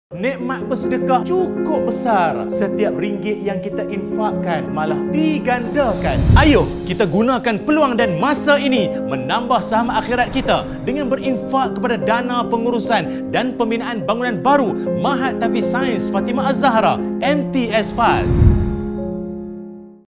Nikmat bersedekah cukup besar. Setiap ringgit yang kita infakkan malah digandakan. Ayo kita gunakan peluang dan masa ini menambah saham akhirat kita dengan berinfak kepada dana pengurusan dan pembinaan bangunan baru Mahat Tahfiz Sains Fatimah Az-Zahra MTS FAZ.